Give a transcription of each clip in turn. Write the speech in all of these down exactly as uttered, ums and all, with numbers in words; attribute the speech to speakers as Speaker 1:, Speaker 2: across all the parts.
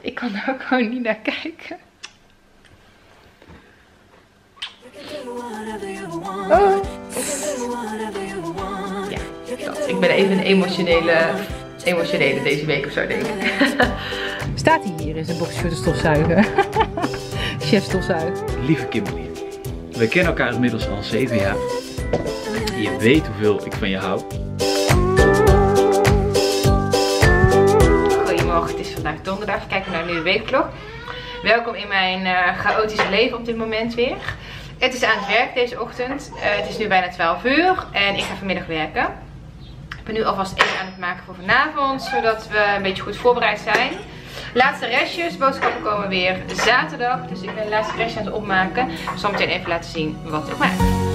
Speaker 1: ik kan er ook gewoon niet naar kijken. Oh. Ja, dat. Ik ben even een emotionele, emotionele deze week of zo, denk ik. Staat hij hier in zijn boxshort te stofzuigen? Chef stofzuigen.
Speaker 2: Lieve Kimberly, we kennen elkaar inmiddels al zeven jaar. Je weet hoeveel ik van je hou.
Speaker 1: Goedemorgen, het is vandaag donderdag. We kijken naar een nieuwe weekvlog. Welkom in mijn uh, chaotische leven op dit moment weer. Het is aan het werk deze ochtend. Uh, het is nu bijna twaalf uur en ik ga vanmiddag werken. Ik ben nu alvast eten aan het maken voor vanavond, zodat we een beetje goed voorbereid zijn. Laatste restjes, boodschappen komen weer zaterdag. Dus ik ben de laatste restjes aan het opmaken. Ik zal meteen even laten zien wat ik maak.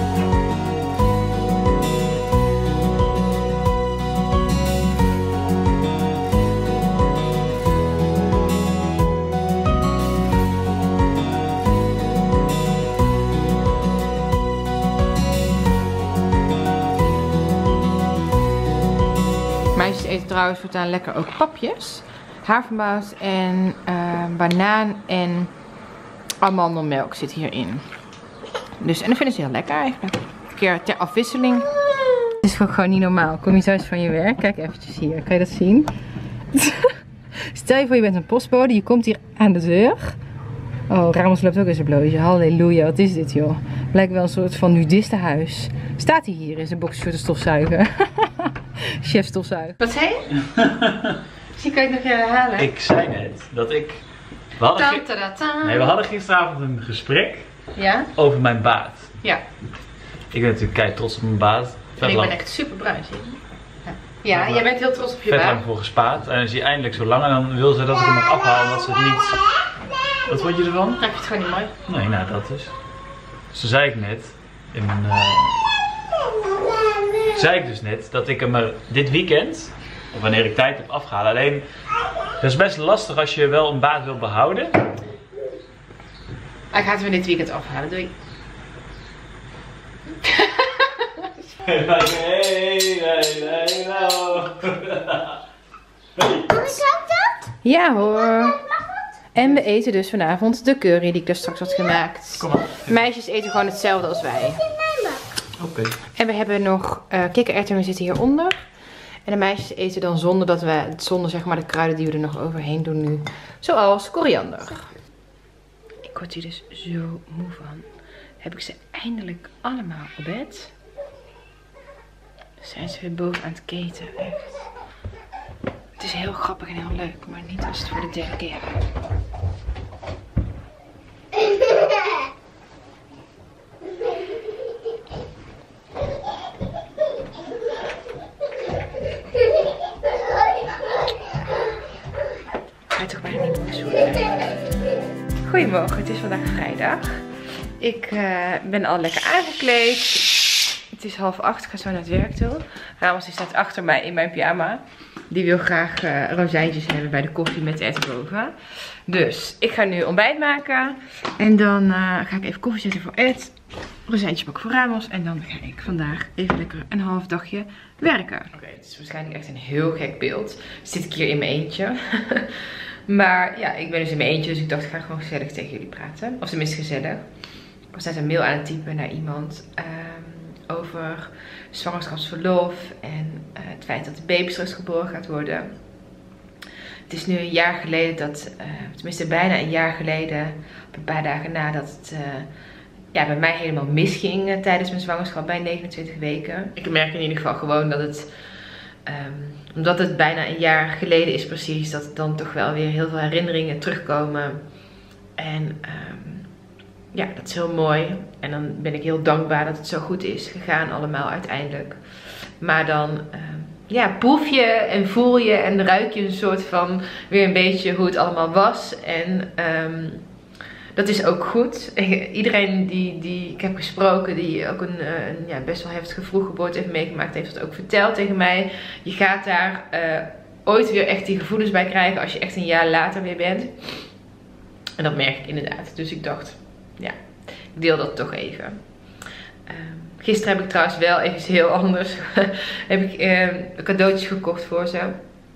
Speaker 1: Meisjes eten trouwens voortaan lekker ook papjes. Havermout en uh, banaan en amandelmelk zit hierin. Dus, en dat vinden ze heel lekker eigenlijk. Een keer ter afwisseling. Het is gewoon niet normaal. Kom je thuis van je werk. Kijk eventjes hier. Kan je dat zien? Stel je voor je bent een postbode. Je komt hier aan de deur. Oh, Ramos loopt ook in zijn blootje. Halleluja. Wat is dit joh? Lijkt wel een soort van nudistenhuis. Staat hij hier in zijn boxshort te stofzuigen? Chef stofzuigen. Wat zei je? Misschien kan je het nog herhalen.
Speaker 2: Ik zei net dat ik... We hadden, ge... nee, we hadden gisteravond een gesprek
Speaker 1: ja?
Speaker 2: over mijn baard.
Speaker 1: Ja.
Speaker 2: Ik ben natuurlijk kei trots op mijn baard.
Speaker 1: En ik ben echt super bruin, zie je. Ja, ja jij bent heel trots op je baard.
Speaker 2: Vet lang voor gespaard. En dan is hij eindelijk zo lang en dan wil ze dat ik hem mag afhalen omdat ze het niet... Wat vond je ervan?
Speaker 1: Ik vind het gewoon niet mooi.
Speaker 2: Nee, nou dat dus. Zo zei ik net in mijn... Uh... zei ik dus net dat ik hem er dit weekend, of wanneer ik tijd heb, afgehaald. Alleen, dat is best lastig als je wel een baard wil behouden.
Speaker 1: Ik ga het me dit weekend afhalen, doei.
Speaker 2: Hey, hey, hey,
Speaker 1: ja hoor. En we eten dus vanavond de curry die ik dus straks had gemaakt.
Speaker 2: Kom maar.
Speaker 1: Meisjes eten gewoon hetzelfde als wij.
Speaker 2: Oké. Okay.
Speaker 1: En we hebben nog uh, kikkererwten, we zitten hieronder. En de meisjes eten dan zonder dat we, zonder zeg maar de kruiden die we er nog overheen doen nu. Zoals koriander. Ik word hier dus zo moe van. Heb ik ze eindelijk allemaal op bed. Dan zijn ze weer boven aan het keten, echt. Het is heel grappig en heel leuk, maar niet als het voor de derde keer gaat. Ga je toch bijna niet meer zoeken. Goedemorgen, het is vandaag vrijdag. Ik uh, ben al lekker aangekleed. Het is half acht, ik ga zo naar het werk toe. Ramos die staat achter mij in mijn pyjama. Die wil graag uh, rozijntjes hebben bij de koffie met Ed boven. Dus ik ga nu ontbijt maken. En dan uh, ga ik even koffie zetten voor Ed. Rozijntjes bakken voor Ramos. En dan ga ik vandaag even lekker een half dagje werken. Oké, okay, het is waarschijnlijk echt een heel gek beeld. Zit ik hier in mijn eentje. Maar ja, ik ben dus in mijn eentje. Dus ik dacht ik ga gewoon gezellig tegen jullie praten. Of tenminste gezellig. Ik was net een mail aan het typen naar iemand. Um, over zwangerschapsverlof en uh, het feit dat de baby straks geboren gaat worden. Het is nu een jaar geleden dat, uh, tenminste bijna een jaar geleden, op een paar dagen nadat het uh, ja, bij mij helemaal misging uh, tijdens mijn zwangerschap bij negenentwintig weken. Ik merk in ieder geval gewoon dat het, um, omdat het bijna een jaar geleden is precies, dat dan toch wel weer heel veel herinneringen terugkomen. En um, ja, dat is heel mooi. En dan ben ik heel dankbaar dat het zo goed is gegaan allemaal uiteindelijk. Maar dan uh, ja, proef je en voel je en ruik je een soort van weer een beetje hoe het allemaal was. En um, dat is ook goed. Iedereen die, die ik heb gesproken, die ook een, een ja, best wel heftige vroeggeboorte heeft meegemaakt, heeft dat ook verteld tegen mij. Je gaat daar uh, ooit weer echt die gevoelens bij krijgen als je echt een jaar later weer bent. En dat merk ik inderdaad. Dus ik dacht, ja, ik deel dat toch even. Um, gisteren heb ik trouwens wel even iets heel anders. heb ik uh, cadeautjes gekocht voor ze.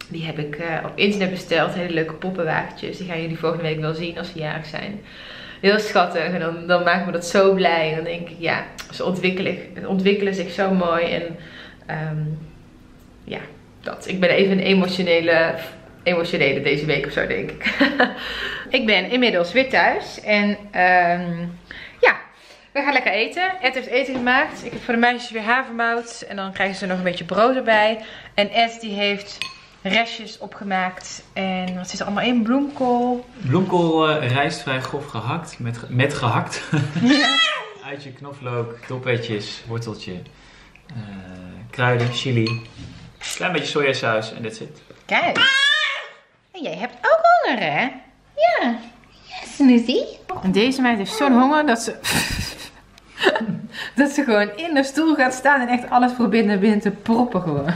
Speaker 1: Die heb ik uh, op internet besteld. Hele leuke poppenwagentjes. Die gaan jullie volgende week wel zien als ze jarig zijn. Heel schattig. En dan, dan maakt me dat zo blij. En dan denk ik, ja, ze ontwikkelen, ontwikkelen zich zo mooi. En um, ja, dat. Ik ben even een emotionele, emotionele deze week of zo, denk ik. Ik ben inmiddels weer thuis. En um, ja, we gaan lekker eten. Ed heeft eten gemaakt. Ik heb voor de meisjes weer havermout. En dan krijgen ze nog een beetje brood erbij. En Ed die heeft restjes opgemaakt. En wat zit er allemaal in? Bloemkool.
Speaker 2: Bloemkool, uh, rijstvrij grof gehakt. Met, met gehakt.
Speaker 1: Ja.
Speaker 2: Uitje, knoflook, toppetjes, worteltje. Uh, kruiden, chili. Klein beetje sojasaus en that's it.
Speaker 1: Kijk. En jij hebt ook honger, hè? Ja. Ja, Snoezie. En deze meid heeft zo'n honger dat ze... dat ze gewoon in de stoel gaat staan en echt alles probeert naar binnen te proppen gewoon.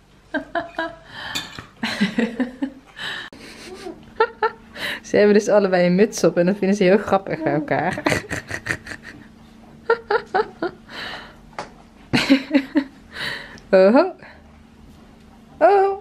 Speaker 1: Ze hebben dus allebei een muts op en dat vinden ze heel grappig bij elkaar. Oh. Oh.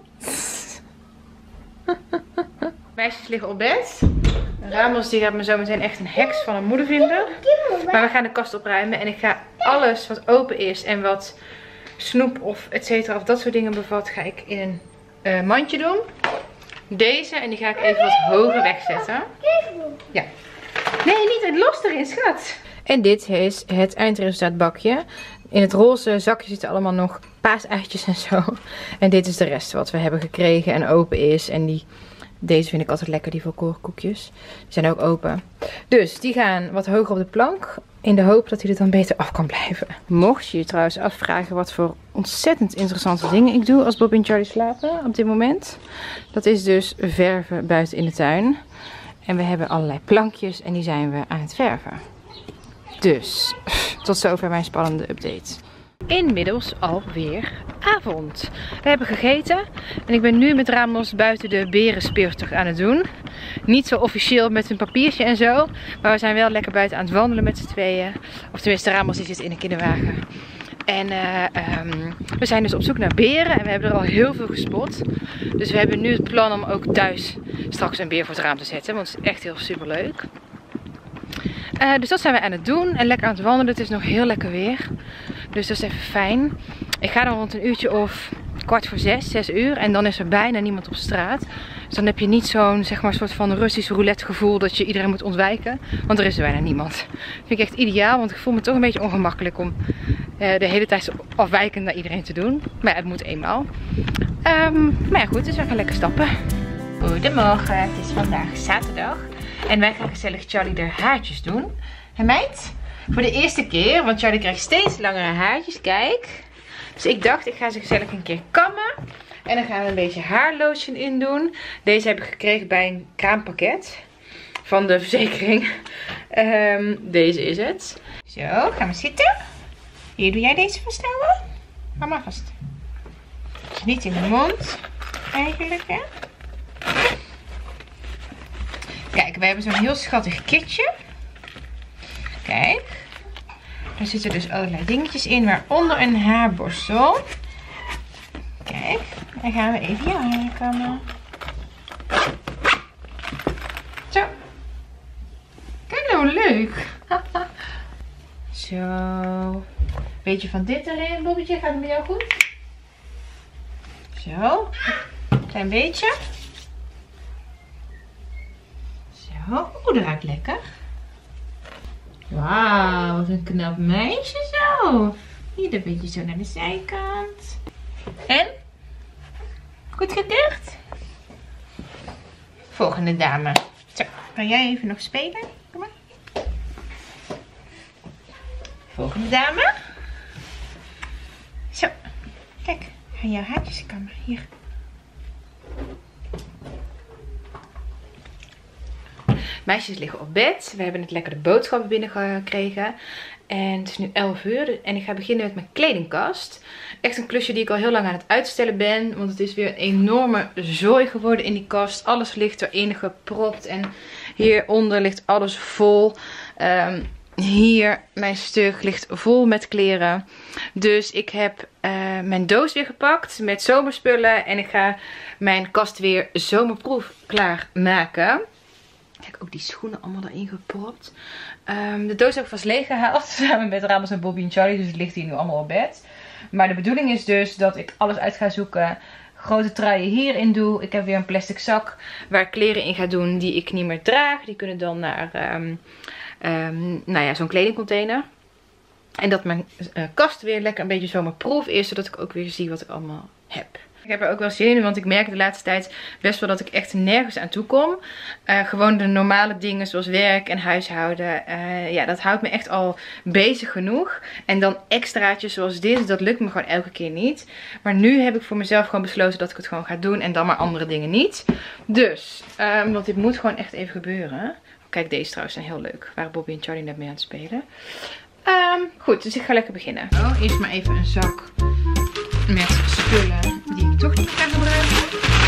Speaker 1: Meisjes liggen op bed. Ramos die gaat me zo meteen echt een heks van een moeder vinden. Maar we gaan de kast opruimen en ik ga alles wat open is en wat snoep of et cetera of dat soort dingen bevat, ga ik in een uh, mandje doen. Deze en die ga ik even wat hoger wegzetten. Ja. Nee, niet het los erin, schat. En dit is het eindresultaat bakje. In het roze zakje zitten allemaal nog paaseitjes en zo. En dit is de rest wat we hebben gekregen en open is. En die, deze vind ik altijd lekker, die volkorenkoekjes. Die zijn ook open. Dus die gaan wat hoger op de plank. In de hoop dat hij er dan beter af kan blijven. Mocht je je trouwens afvragen wat voor ontzettend interessante dingen ik doe als Bob en Charlie slapen op dit moment. Dat is dus verven buiten in de tuin. En we hebben allerlei plankjes en die zijn we aan het verven. Dus, tot zover mijn spannende update. Inmiddels alweer avond. We hebben gegeten en ik ben nu met Ramos buiten de berenspeurtocht aan het doen. Niet zo officieel met een papiertje en zo, maar we zijn wel lekker buiten aan het wandelen met z'n tweeën. Of tenminste, Ramos die zit in een kinderwagen. En uh, um, we zijn dus op zoek naar beren en we hebben er al heel veel gespot. Dus we hebben nu het plan om ook thuis straks een beer voor het raam te zetten, want het is echt heel super leuk. Uh, dus dat zijn we aan het doen en lekker aan het wandelen. Het is nog heel lekker weer. Dus dat is even fijn. Ik ga dan rond een uurtje of kwart voor zes, zes uur. En dan is er bijna niemand op straat. Dus dan heb je niet zo'n zeg maar soort van Russisch roulette gevoel dat je iedereen moet ontwijken. Want er is er bijna niemand. Dat vind ik echt ideaal, want ik voel me toch een beetje ongemakkelijk om uh, de hele tijd zo afwijkend naar iedereen te doen. Maar ja, het moet eenmaal. Um, maar ja goed, dus we gaan lekker stappen. Goedemorgen, het is vandaag zaterdag. En wij gaan gezellig Charlie de haartjes doen. En meid? Voor de eerste keer, want Charlie krijgt steeds langere haartjes, kijk. Dus ik dacht, ik ga ze gezellig een keer kammen. En dan gaan we een beetje haarlotion in doen. Deze heb ik gekregen bij een kraampakket van de verzekering. Um, deze is het. Zo, gaan we zitten. Hier, doe jij deze vasthouden? Hou maar vast. Dus niet in de mond, eigenlijk, hè. Kijk, we hebben zo'n heel schattig kitje. Kijk. Er zitten dus allerlei dingetjes in, waaronder een haarborstel. Kijk, dan gaan we even je haar kammen. Zo. Kijk nou, leuk. Zo. Beetje van dit erin, Bobbetje. Gaat het met jou goed? Zo. Klein beetje. Zo. Oeh, dat ruikt lekker. Wauw, wat een knap meisje zo. Hier een beetje zo naar de zijkant. En? Goed gekeurd? Volgende dame. Zo, kan jij even nog spelen? Kom maar. Volgende dame. Zo, kijk. Ga jouw haartjes kammen. Hier. Meisjes liggen op bed. We hebben net lekker de boodschappen binnengekregen. En het is nu elf uur. En ik ga beginnen met mijn kledingkast. Echt een klusje die ik al heel lang aan het uitstellen ben. Want het is weer een enorme zooi geworden in die kast. Alles ligt erin gepropt. En hieronder ligt alles vol. Um, hier, mijn stuk ligt vol met kleren. Dus ik heb uh, mijn doos weer gepakt met zomerspullen. En ik ga mijn kast weer zomerproef klaarmaken. Kijk, ook die schoenen allemaal erin gepropt. Um, de doos heb ik vast leeg gehaald. Samen met Ramos en Bobby en Charlie. Dus het ligt hier nu allemaal op bed. Maar de bedoeling is dus dat ik alles uit ga zoeken. Grote truien hierin doe. Ik heb weer een plastic zak waar ik kleren in ga doen die ik niet meer draag. Die kunnen dan naar um, um, nou ja, zo'n kledingcontainer. En dat mijn uh, kast weer lekker een beetje zomerproof is. Zodat ik ook weer zie wat ik allemaal heb. Ik heb er ook wel zin in, want ik merk de laatste tijd best wel dat ik echt nergens aan toe kom. Uh, gewoon de normale dingen zoals werk en huishouden. Uh, ja, dat houdt me echt al bezig genoeg. En dan extraatjes zoals dit, dat lukt me gewoon elke keer niet. Maar nu heb ik voor mezelf gewoon besloten dat ik het gewoon ga doen en dan maar andere dingen niet. Dus, um, want dit moet gewoon echt even gebeuren. Kijk, deze trouwens zijn heel leuk. Waren Bobby en Charlie net mee aan het spelen. Um, goed, dus ik ga lekker beginnen. Oh, eerst maar even een zak met spullen die ik toch niet ga gebruiken.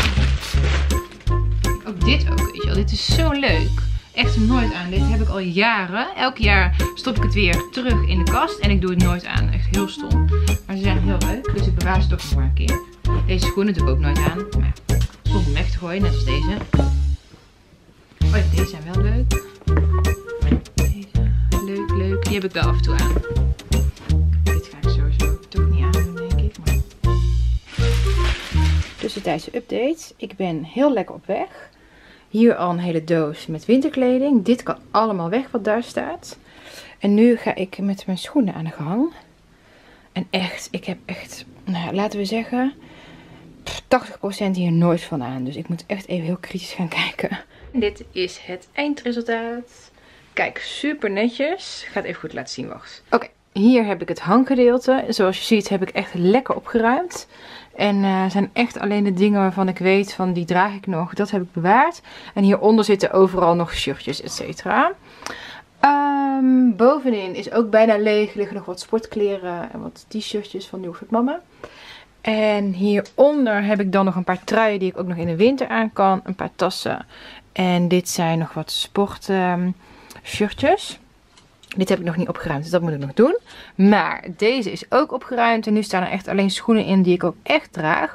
Speaker 1: Ook dit ook, weet je wel. Dit is zo leuk. Echt nooit aan. Dit heb ik al jaren. Elk jaar stop ik het weer terug in de kast. En ik doe het nooit aan. Echt heel stom. Maar ze zijn heel leuk. Dus ik bewaar ze toch nog maar een keer. Deze schoenen doe ik ook nooit aan. Maar ja, stop om weg te gooien. Net als deze. Oh ja, deze zijn wel leuk. Deze. Leuk, leuk. Die heb ik wel af en toe aan. Dit ga ik sowieso toch niet aan doen, denk ik. Maar... Tussentijdse update. Ik ben heel lekker op weg. Hier al een hele doos met winterkleding. Dit kan allemaal weg wat daar staat. En nu ga ik met mijn schoenen aan de gang. En echt, ik heb echt, nou ja, laten we zeggen, tachtig procent hier nooit van aan. Dus ik moet echt even heel kritisch gaan kijken. Dit is het eindresultaat. Kijk, super netjes. Ik ga het even goed laten zien, wacht. Oké, okay, hier heb ik het hanggedeelte. Zoals je ziet heb ik echt lekker opgeruimd. En uh, zijn echt alleen de dingen waarvan ik weet van die draag ik nog. Dat heb ik bewaard. En hieronder zitten overal nog shirtjes, et cetera. Um, bovenin is ook bijna leeg. Er liggen nog wat sportkleren en wat t-shirtjes van Nieuw Fit Mama. En hieronder heb ik dan nog een paar truien die ik ook nog in de winter aan kan. Een paar tassen. En dit zijn nog wat sport um, shirtjes. Dit heb ik nog niet opgeruimd, dus dat moet ik nog doen. Maar deze is ook opgeruimd. En nu staan er echt alleen schoenen in die ik ook echt draag.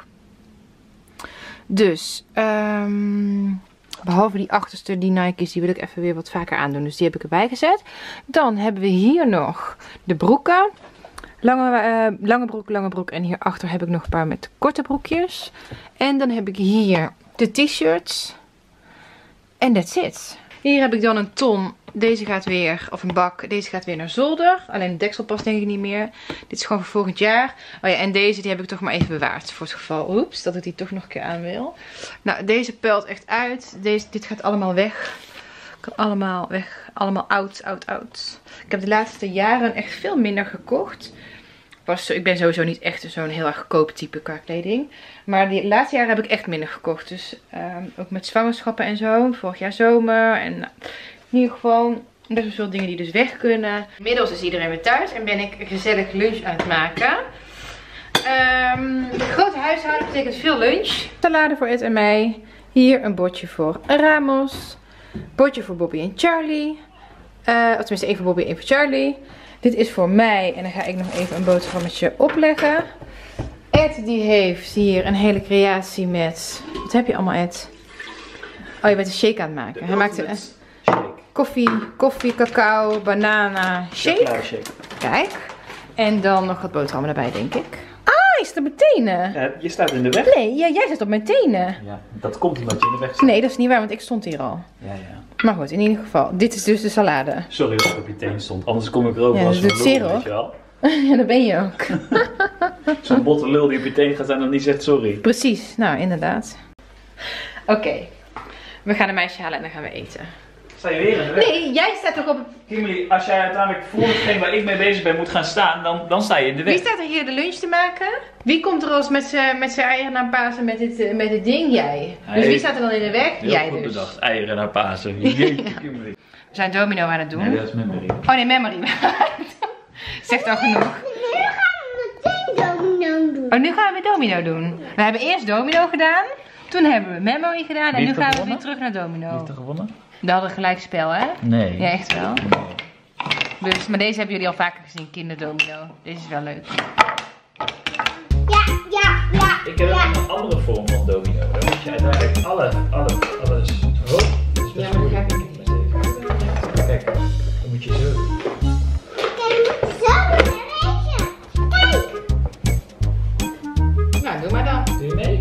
Speaker 1: Dus, um, behalve die achterste, die Nike's, die wil ik even weer wat vaker aandoen. Dus die heb ik erbij gezet. Dan hebben we hier nog de broeken. Lange, uh, lange broek, lange broek. En hierachter heb ik nog een paar met korte broekjes. En dan heb ik hier de t-shirts. En that's it. Hier heb ik dan een ton. Deze gaat weer, of een bak, deze gaat weer naar zolder. Alleen de deksel past denk ik niet meer. Dit is gewoon voor volgend jaar. Oh ja, en deze die heb ik toch maar even bewaard. Voor het geval, oeps, dat ik die toch nog een keer aan wil. Nou, deze pelt echt uit. Deze, dit gaat allemaal weg. Kan allemaal weg. Allemaal oud, oud, oud. Ik heb de laatste jaren echt veel minder gekocht. Was, ik ben sowieso niet echt zo'n heel erg goedkoop type qua kleding. Maar de laatste jaren heb ik echt minder gekocht. Dus um, ook met zwangerschappen en zo. Vorig jaar zomer. En uh, in ieder geval best wel veel dingen die dus weg kunnen. Inmiddels is iedereen weer thuis. En ben ik gezellig lunch aan het maken. Um, grote huishouden betekent veel lunch. Salade voor Ed en mij. Hier een bordje voor Ramos. Bordje voor Bobby en Charlie. Uh, of tenminste één voor Bobby en één voor Charlie. Dit is voor mij. En dan ga ik nog even een boterhammetje opleggen. Ed die heeft hier een hele creatie met... Wat heb je allemaal, Ed? Oh, je bent een shake aan het maken. Hij maakt een shake. Koffie, koffie, cacao, banana, shake. shake. Kijk. En dan nog wat boterhammen erbij, denk ik. Ah, je staat op mijn tenen.
Speaker 2: Ja, je staat in de weg.
Speaker 1: Nee, ja, jij staat op mijn tenen.
Speaker 2: Ja, dat komt omdat je in de weg staat.
Speaker 1: Nee, dat is niet waar, want ik stond hier al.
Speaker 2: Ja, ja.
Speaker 1: Maar goed, in ieder geval. Dit is dus de salade.
Speaker 2: Sorry dat ik op je teen stond. Anders kom ik erover
Speaker 1: ja,
Speaker 2: als
Speaker 1: een lul,
Speaker 2: weet je wel.
Speaker 1: Ja, dat ben je ook.
Speaker 2: Zo'n botte lul die op je teen gaat staan en niet zegt sorry.
Speaker 1: Precies, nou inderdaad. Oké, okay. We gaan een meisje halen en dan gaan we eten.
Speaker 2: Sta je weer in de weg?
Speaker 1: Nee, jij staat toch op...
Speaker 2: Kimberly, als jij uiteindelijk voor hetgeen waar ik mee bezig ben moet gaan staan, dan, dan sta je in de weg.
Speaker 1: Wie staat er hier de lunch te maken? Wie komt er als met zijn eieren naar Pasen met dit, met dit ding? Jij. Hij dus wie staat er dan in de weg?
Speaker 2: Heel
Speaker 1: jij
Speaker 2: goed
Speaker 1: dus.
Speaker 2: bedacht, eieren naar Pasen. Jeetje, Kimberly.
Speaker 1: We zijn domino aan het doen.
Speaker 2: Nee, dat is memory.
Speaker 1: Oh nee, memory. Zegt al genoeg.
Speaker 3: Nu gaan we meteen domino doen.
Speaker 1: Oh, nu gaan we weer domino doen. We hebben eerst domino gedaan. Toen hebben we memory gedaan. En nu gaan we weer terug naar domino.
Speaker 2: Wie heeft er gewonnen?
Speaker 1: We hadden gelijk spel, hè?
Speaker 2: Nee.
Speaker 1: Ja, echt wel.
Speaker 2: Nee.
Speaker 1: Dus, maar deze hebben jullie al vaker gezien, kinderdomino. Deze is wel leuk.
Speaker 3: Ja, ja, ja.
Speaker 2: Ik heb
Speaker 3: ja.
Speaker 2: ook een andere vorm van domino. Dan moet je uiteindelijk alle, alle, alles... Oh, dat is best
Speaker 1: Ja, maar dat ga ik niet.
Speaker 2: Kijk, dan moet je zo doen.
Speaker 3: Kijk, zo doen, Reetje. Kijk.
Speaker 1: Nou, doe maar dan.
Speaker 2: Doe je mee?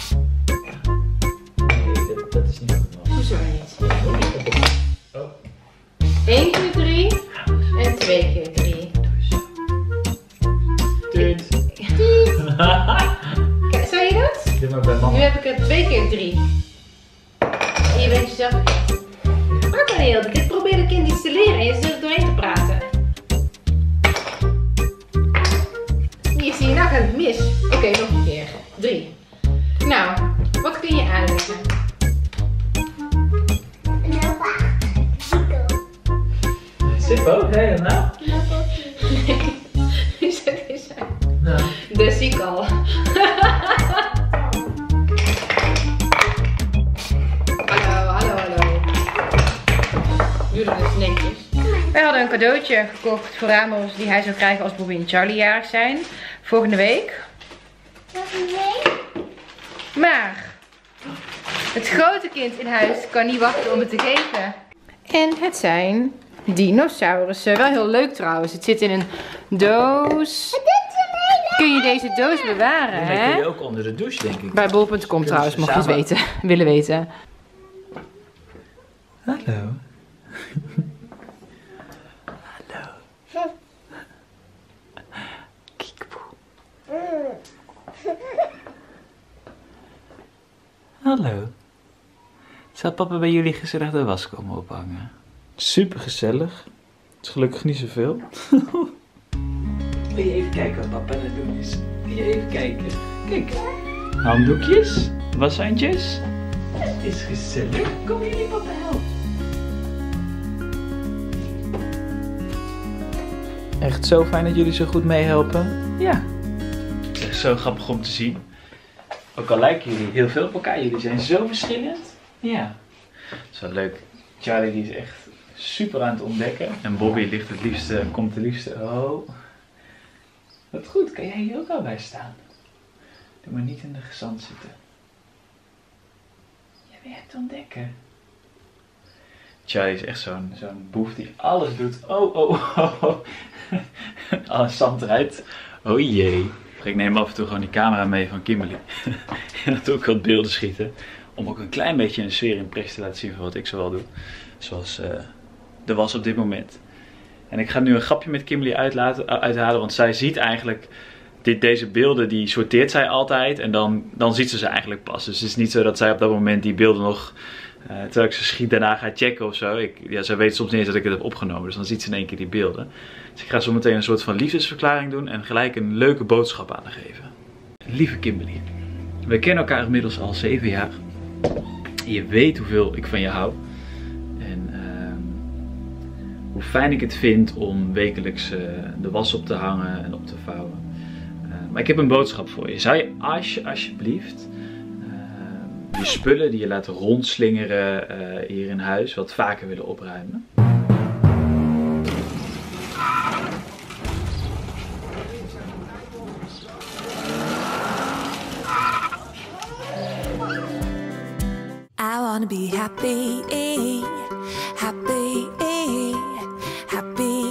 Speaker 2: Nee, dat, dat is niet goed.
Speaker 1: Hoezo niet?
Speaker 2: Oh.
Speaker 1: één keer drie en twee keer drie.
Speaker 2: Tuut.
Speaker 1: Kijk, zou je dat?
Speaker 2: Doe maar bij
Speaker 1: Nu
Speaker 2: mama.
Speaker 1: heb ik er twee keer drie. En je bent jezelf. Wat dan heel? Ik probeer het kind iets te leren en je zit er doorheen te praten. Hier zie je, nou gaat het mis. Oké, okay, nog een keer. Drie. Nou, wat kun je aanleggen?
Speaker 3: Nou, wacht.
Speaker 2: Sippo, ga je nou?
Speaker 1: Nee. Wie zet deze?
Speaker 2: Nou.
Speaker 1: De zie ik al. Hallo, hallo, hallo. Doe dat eens netjes. Wij hadden een cadeautje gekocht voor Ramos die hij zou krijgen als Bobby en Charlie jarig zijn. Volgende week.
Speaker 3: Nog een week.
Speaker 1: Maar het grote kind in huis kan niet wachten om het te geven. En het zijn dinosaurussen. Wel heel leuk trouwens. Het zit in een doos.
Speaker 3: Dit is een hele...
Speaker 1: Kun je deze doos bewaren,
Speaker 2: Dat kun je
Speaker 1: hè?
Speaker 2: ook onder de douche, denk ik.
Speaker 1: Bij bol punt com trouwens, mocht je het weten, willen weten.
Speaker 2: Hallo. Hallo. Kiekboe. Hallo. Zal papa bij jullie gezellig de was komen ophangen? Super gezellig. Het is gelukkig niet zoveel. Wil je even kijken wat papa aan het doen is? Wil je even kijken? Kijk. Handdoekjes. Washandjes. Het is gezellig. Kom jullie papa helpen. Echt zo fijn dat jullie zo goed meehelpen. Ja. Het is echt zo grappig om te zien. Ook al lijken jullie heel veel op elkaar. Jullie zijn zo verschillend. Ja. Dat is wel leuk. Charlie die is echt super aan het ontdekken. En Bobby ligt het liefste, komt het liefste. Oh. Wat goed. Kan jij hier ook al bij staan? Doe maar niet in de gezant zitten. Jij bent het ontdekken. Charlie is echt zo'n zo'n boef die alles doet. Oh, oh, oh, oh. Alles zand eruit. Oh jee. Ik neem af en toe gewoon die camera mee van Kimberly. En dan doe ik wat beelden schieten. Om ook een klein beetje een sfeerimpressie te laten zien van wat ik zo wel doe. Zoals uh, de was op dit moment. En ik ga nu een grapje met Kimberly uitlaten, uithalen. Want zij ziet eigenlijk dit, deze beelden, die sorteert zij altijd. En dan, dan ziet ze ze eigenlijk pas. Dus het is niet zo dat zij op dat moment die beelden nog... Uh, terwijl ik ze schiet daarna ga checken of zo. Ik, ja, zij weet soms niet eens dat ik het heb opgenomen. Dus dan ziet ze in één keer die beelden. Dus ik ga zo meteen een soort van liefdesverklaring doen. En gelijk een leuke boodschap aan haar geven. Lieve Kimberly. We kennen elkaar inmiddels al zeven jaar. Je weet hoeveel ik van je hou. En uh, hoe fijn ik het vind om wekelijks uh, de was op te hangen en op te vouwen. Uh, maar ik heb een boodschap voor je. Zou je als, alsjeblieft... je spullen die je laat rondslingeren uh, hier in huis wat vaker willen opruimen.
Speaker 4: I wanna be happy, happy, happy.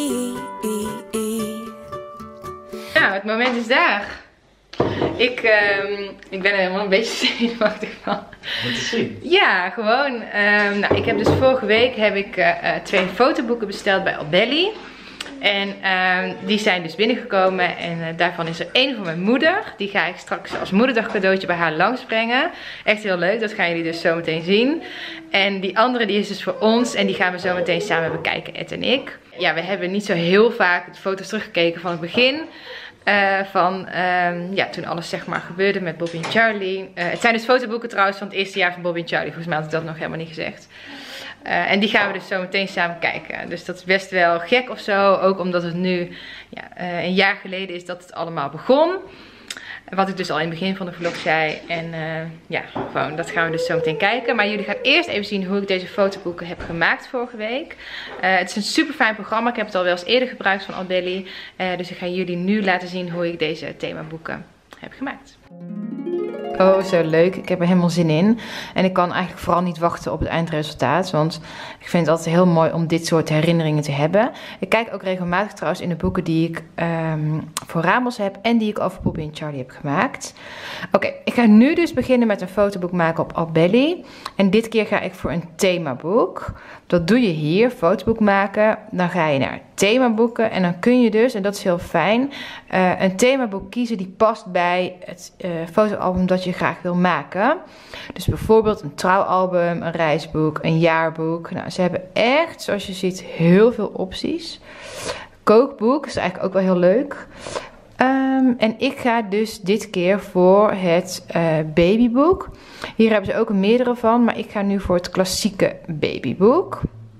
Speaker 1: Nou, het moment is daar. Ik, um, ik ben er helemaal een beetje zenuwachtig van.
Speaker 2: Wat te zien?
Speaker 1: Ja, gewoon. Um, nou, ik heb dus vorige week heb ik uh, twee fotoboeken besteld bij Albelly. En um, die zijn dus binnengekomen. En uh, daarvan is er één van mijn moeder. Die ga ik straks als moederdag cadeautje bij haar langsbrengen. Echt heel leuk, dat gaan jullie dus zo meteen zien. En die andere die is dus voor ons. En die gaan we zo meteen samen bekijken, Ed en ik. Ja, we hebben niet zo heel vaak de foto's teruggekeken van het begin. Uh, van um, ja, toen alles zeg maar gebeurde met Bobby en Charlie. Uh, het zijn dus fotoboeken trouwens van het eerste jaar van Bobby en Charlie. Volgens mij had ik dat nog helemaal niet gezegd. Uh, en die gaan we dus zo meteen samen kijken. Dus dat is best wel gek of zo. Ook omdat het nu ja, uh, een jaar geleden is dat het allemaal begon. Wat ik dus al in het begin van de vlog zei. En uh, ja, gewoon dat gaan we dus zo meteen kijken. Maar jullie gaan eerst even zien hoe ik deze fotoboeken heb gemaakt vorige week. Uh, het is een super fijn programma. Ik heb het al wel eens eerder gebruikt van Albelly. Uh, dus ik ga jullie nu laten zien hoe ik deze themaboeken heb gemaakt. Oh, zo leuk. Ik heb er helemaal zin in. En ik kan eigenlijk vooral niet wachten op het eindresultaat. Want ik vind het altijd heel mooi om dit soort herinneringen te hebben. Ik kijk ook regelmatig trouwens in de boeken die ik um, voor Ramos heb. En die ik over Bobby en Charlie heb gemaakt. Oké, okay, ik ga nu dus beginnen met een fotoboek maken op Albelly. En dit keer ga ik voor een themaboek. Dat doe je hier, fotoboek maken. Dan ga je naar themaboeken. En dan kun je dus, en dat is heel fijn, uh, een themaboek kiezen die past bij het uh, fotoalbum dat je graag wil maken. Dus bijvoorbeeld een trouwalbum, een reisboek, een jaarboek. Nou, ze hebben echt, zoals je ziet, heel veel opties. Kookboek is eigenlijk ook wel heel leuk. Um, en ik ga dus dit keer voor het uh, babyboek. Hier hebben ze ook meerdere van, maar ik ga nu voor het klassieke babyboek.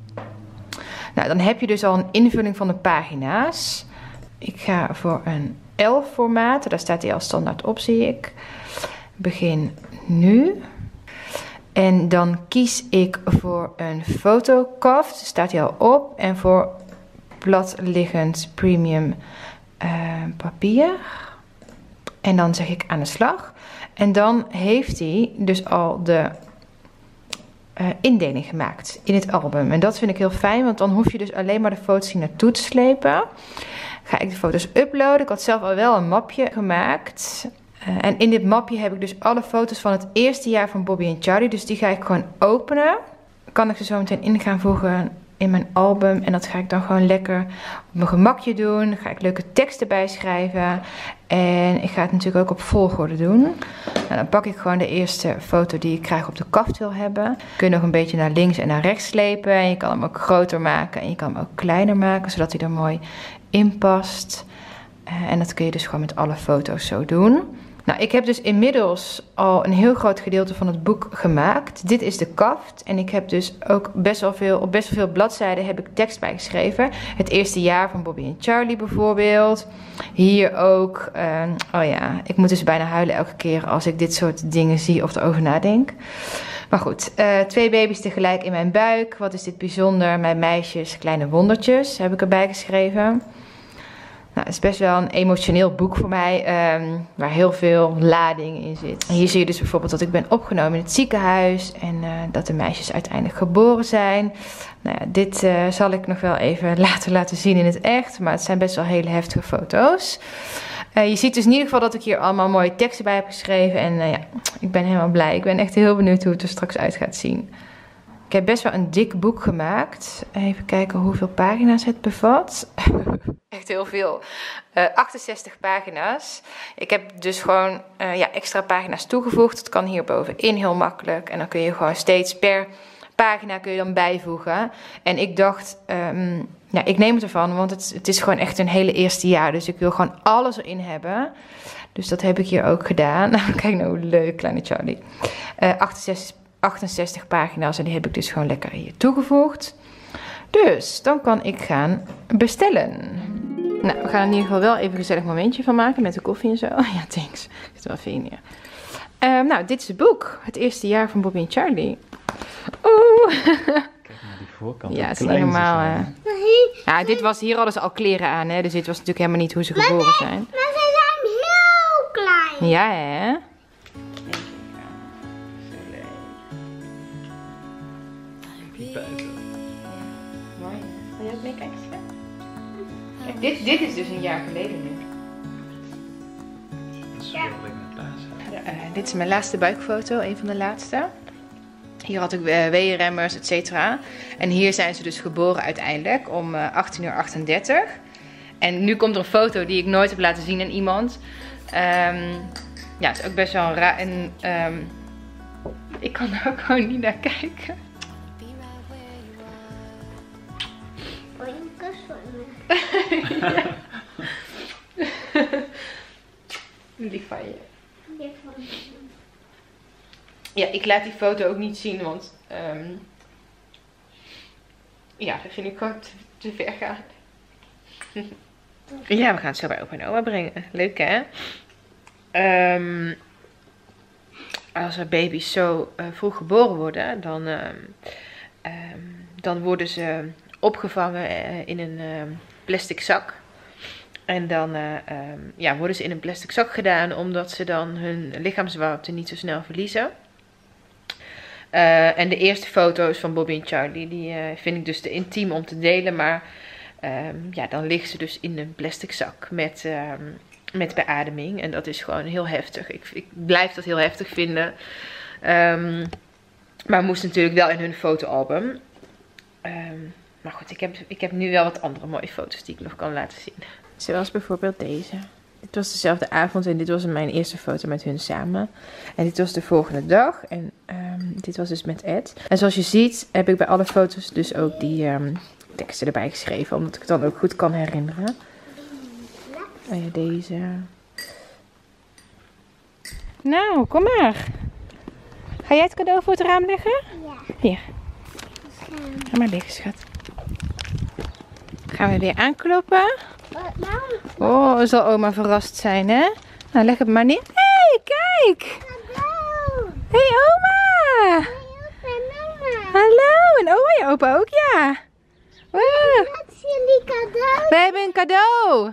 Speaker 1: Nou, dan heb je dus al een invulling van de pagina's. Ik ga voor een elf formaat, daar staat hij al standaard op, zie ik. Begin nu. En dan kies ik voor een fotokaft, staat hij al op. En voor platliggend premium uh, papier. En dan zeg ik aan de slag. En dan heeft hij dus al de uh, indeling gemaakt in het album. En dat vind ik heel fijn, want dan hoef je dus alleen maar de foto's hier naartoe te slepen. Ga ik de foto's uploaden. Ik had zelf al wel een mapje gemaakt. Uh, en in dit mapje heb ik dus alle foto's van het eerste jaar van Bobby en Charlie. Dus die ga ik gewoon openen. Kan ik ze zo meteen in gaan voegen in mijn album. En dat ga ik dan gewoon lekker op mijn gemakje doen. Dan ga ik leuke teksten bijschrijven. En ik ga het natuurlijk ook op volgorde doen. Nou, dan pak ik gewoon de eerste foto die ik graag op de kaft wil hebben. Kun je nog een beetje naar links en naar rechts slepen. En je kan hem ook groter maken. En je kan hem ook kleiner maken, zodat hij er mooi in past. Uh, en dat kun je dus gewoon met alle foto's zo doen. Nou, ik heb dus inmiddels al een heel groot gedeelte van het boek gemaakt. Dit is de kaft. En ik heb dus ook best wel veel, op best wel veel bladzijden heb ik tekst bijgeschreven. Het eerste jaar van Bobby en Charlie bijvoorbeeld. Hier ook. Uh, oh ja, ik moet dus bijna huilen elke keer als ik dit soort dingen zie of erover nadenk. Maar goed, uh, twee baby's tegelijk in mijn buik. Wat is dit bijzonder? Mijn meisjes, kleine wondertjes heb ik erbij geschreven. Nou, het is best wel een emotioneel boek voor mij, um, waar heel veel lading in zit. Hier zie je dus bijvoorbeeld dat ik ben opgenomen in het ziekenhuis en uh, dat de meisjes uiteindelijk geboren zijn. Nou ja, dit uh, zal ik nog wel even later laten zien in het echt, maar het zijn best wel hele heftige foto's. Uh, je ziet dus in ieder geval dat ik hier allemaal mooie teksten bij heb geschreven en uh, ja, ik ben helemaal blij. Ik ben echt heel benieuwd hoe het er straks uit gaat zien. Ik heb best wel een dik boek gemaakt. Even kijken hoeveel pagina's het bevat. Echt heel veel. Uh, achtenzestig pagina's. Ik heb dus gewoon uh, ja, extra pagina's toegevoegd. Dat kan hier bovenin heel makkelijk. En dan kun je gewoon steeds per pagina kun je dan bijvoegen. En ik dacht, um, ja, ik neem het ervan. Want het, het is gewoon echt een hele eerste jaar. Dus ik wil gewoon alles erin hebben. Dus dat heb ik hier ook gedaan. Nou, kijk nou hoe leuk, kleine Charlie. Uh, achtenzestig achtenzestig pagina's en die heb ik dus gewoon lekker hier toegevoegd. Dus dan kan ik gaan bestellen. Nou, we gaan er in ieder geval wel even een gezellig momentje van maken met de koffie en zo. Ja, thanks. Ik zit er wel veel in hier. Um, nou, dit is het boek. Het eerste jaar van Bobby en Charlie. Oeh.
Speaker 2: Kijk naar die voorkant.
Speaker 1: Ja, het is niet normaal. Uh... Ja, dit was, hier hadden ze al kleren aan, hè. Dus dit was natuurlijk helemaal niet hoe ze geboren zijn.
Speaker 3: Maar ze zijn heel klein.
Speaker 1: Ja, hè. Mooi. Wil je ook meekijken? Kijk, dit, dit is dus een jaar geleden nu.
Speaker 3: Ja.
Speaker 1: Uh, dit is mijn laatste buikfoto, een van de laatste. Hier had ik uh, weeënremmers, et cetera. En hier zijn ze dus geboren uiteindelijk om uh, achttien uur achtendertig. En nu komt er een foto die ik nooit heb laten zien aan iemand. Um, ja, het is ook best wel een raar. En um, ik kan er ook gewoon niet naar kijken.
Speaker 3: Wil je een kus van me?
Speaker 1: Ja. Lief van je.
Speaker 3: Lief van me.
Speaker 1: Ja, ik laat die foto ook niet zien, want um, ja, dat vind ik gewoon te, te ver gaan. Ja, we gaan het zo bij opa en oma brengen. Leuk, hè? Um, als er baby's zo uh, vroeg geboren worden, dan, uh, um, dan worden ze opgevangen uh, in een uh, plastic zak. En dan uh, um, ja, worden ze in een plastic zak gedaan, omdat ze dan hun lichaamswarmte niet zo snel verliezen. Uh, en de eerste foto's van Bobby en Charlie, die uh, vind ik dus te intiem om te delen. Maar um, ja, dan liggen ze dus in een plastic zak met, um, met beademing. En dat is gewoon heel heftig. Ik, ik blijf dat heel heftig vinden. Um, maar moest natuurlijk wel in hun fotoalbum. Um, maar goed, ik heb, ik heb nu wel wat andere mooie foto's die ik nog kan laten zien. Zoals bijvoorbeeld deze. Dit was dezelfde avond en dit was mijn eerste foto met hun samen. En dit was de volgende dag. En um, dit was dus met Ed. En zoals je ziet heb ik bij alle foto's dus ook die um, teksten erbij geschreven. Omdat ik het dan ook goed kan herinneren. Oh ja, deze. Nou, kom maar. Ga jij het cadeau voor het raam leggen?
Speaker 3: Ja.
Speaker 1: Hier. Ga maar liggen, schat. Gaan we weer aankloppen. Oh, zal oma verrast zijn, hè? Nou, leg het maar neer. Hé, hey, kijk!
Speaker 3: Cadeau!
Speaker 1: Hé, hey, oma!
Speaker 3: Hey, opa en oma!
Speaker 1: Hallo, en oma en opa ook, ja. Wow.
Speaker 3: Wat is jullie cadeau?
Speaker 1: We hebben een cadeau.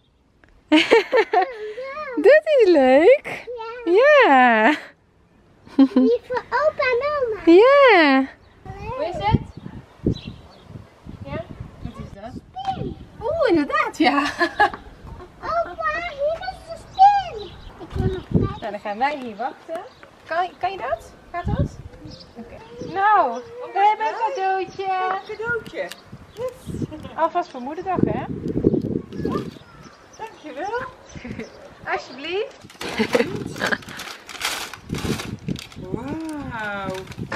Speaker 1: Dat is leuk.
Speaker 3: Ja.
Speaker 1: Ja.
Speaker 3: Die voor opa en oma.
Speaker 1: Ja.
Speaker 3: Hoe
Speaker 1: is het? Ja? Wat is dat? Oeh, inderdaad, ja.
Speaker 3: Opa, hier is de spin. Ik wil nog kijken.
Speaker 1: Nou, dan gaan wij hier wachten. Kan, kan je dat? Gaat dat? Oké. Okay. Nou, we hebben een cadeautje.
Speaker 5: Een cadeautje.
Speaker 1: Yes. Alvast voor moederdag, hè?
Speaker 5: Dankjewel.
Speaker 1: Alsjeblieft.
Speaker 5: Wauw.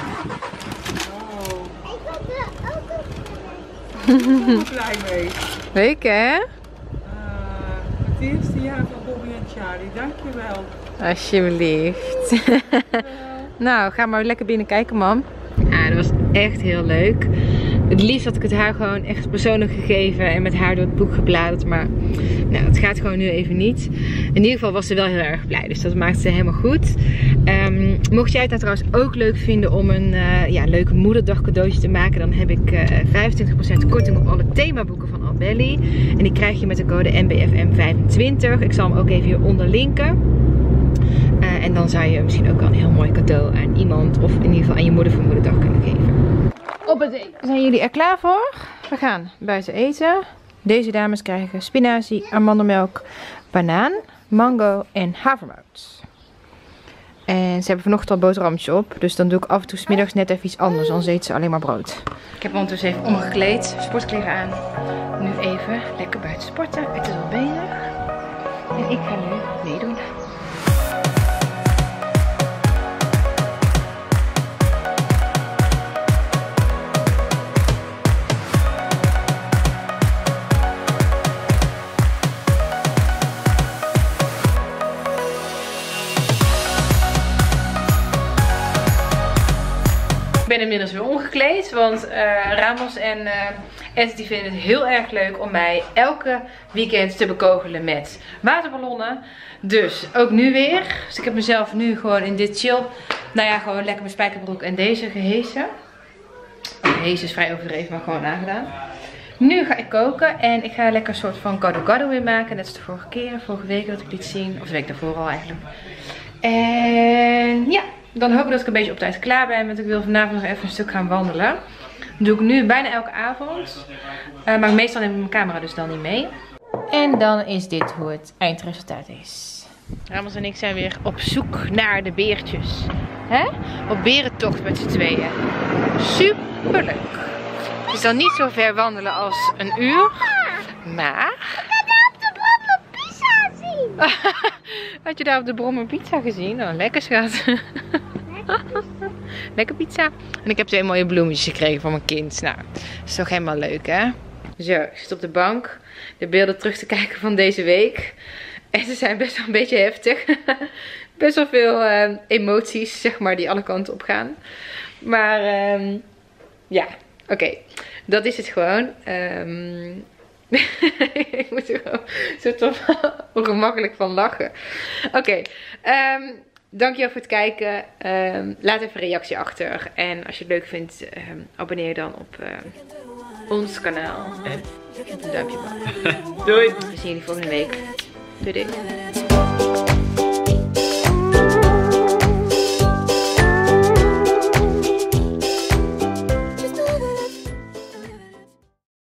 Speaker 5: Oh.
Speaker 3: Ik wil er ook een
Speaker 5: Ik ben er blij mee.
Speaker 1: Leuk, hè?
Speaker 5: Uh, het eerste jaar van Bobby en Charlie. Dankjewel.
Speaker 1: Alsjeblieft. Nou, ga maar lekker binnen kijken, mam. Ja, dat was echt heel leuk. Het liefst had ik het haar gewoon echt persoonlijk gegeven en met haar door het boek gebladerd. Maar nou, het gaat gewoon nu even niet. In ieder geval was ze wel heel erg blij. Dus dat maakte ze helemaal goed. Um, mocht jij het nou trouwens ook leuk vinden om een uh, ja, leuke moederdag cadeautje te maken. Dan heb ik uh, vijfentwintig procent korting op alle themaboeken van Albelly. En die krijg je met de code N B F M vijfentwintig. Ik zal hem ook even hieronder linken. Uh, en dan zou je misschien ook wel een heel mooi cadeau aan iemand of in ieder geval aan je moeder voor moederdag kunnen geven. Op het eten. Zijn jullie er klaar voor? We gaan buiten eten. Deze dames krijgen spinazie, amandelmelk, banaan, mango en havermout. En ze hebben vanochtend al boterhammetjes op. Dus dan doe ik af en toe 's middags net even iets anders. Anders eten ze alleen maar brood. Ik heb ondertussen even omgekleed. Sportkleren aan. Nu even lekker buiten sporten. Het is al bezig. En ik ga nu meedoen. Ik ben inmiddels weer omgekleed, want uh, Ramos en uh, Ed die vinden het heel erg leuk om mij elke weekend te bekogelen met waterballonnen. Dus ook nu weer. Dus ik heb mezelf nu gewoon in dit chill, nou ja, gewoon lekker mijn spijkerbroek en deze gehesen. Gehezen is vrij overdreven, maar gewoon aangedaan. Nu ga ik koken en ik ga lekker een soort van gado gado weer maken. Net als de vorige keer, vorige week dat ik liet zien. Of de week daarvoor al eigenlijk. En ja. Dan hoop ik dat ik een beetje op tijd klaar ben. Want ik wil vanavond nog even een stuk gaan wandelen. Dat doe ik nu bijna elke avond. Uh, maar meestal neem ik mijn camera dus dan niet mee. En dan is dit hoe het eindresultaat is. Ramos en ik zijn weer op zoek naar de beertjes. Hè? Op berentocht met z'n tweeën. Super leuk. Het is dan niet zo ver wandelen als een uur. Maar...
Speaker 3: Ik had op de Brommer pizza zien.
Speaker 1: Had je daar op de Brommer pizza gezien? Oh, lekker schat. Lekker pizza. En ik heb twee mooie bloemetjes gekregen van mijn kind. Nou, dat is toch helemaal leuk, hè? Zo, ik zit op de bank de beelden terug te kijken van deze week. En ze zijn best wel een beetje heftig. Best wel veel uh, emoties, zeg maar, die alle kanten op gaan. Maar, um, ja, oké. Okay. Dat is het gewoon. Um, Ik moet er gewoon zo ongemakkelijk van lachen. Oké, okay, um, dankjewel voor het kijken. Um, laat even een reactie achter. En als je het leuk vindt, um, abonneer je dan op uh, ons kanaal. En een duimpje omhoog. Doei! We zien jullie volgende week. Doei doei!